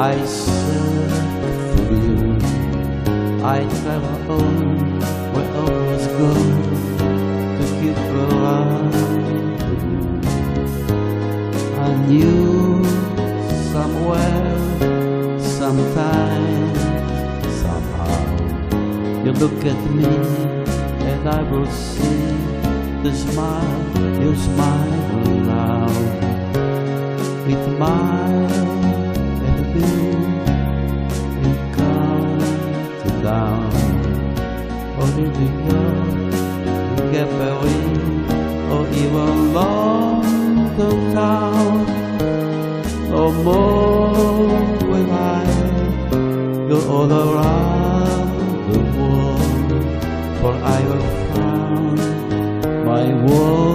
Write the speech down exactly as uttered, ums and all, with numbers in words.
I search for you. I travel on where others go to keep around you. I knew somewhere, sometime, somehow, you look at me and I will see the smile you smile now. With mile and a bill you count down. Or New York, Capri, or even London town. No more will I go all around the world, for I have found my world.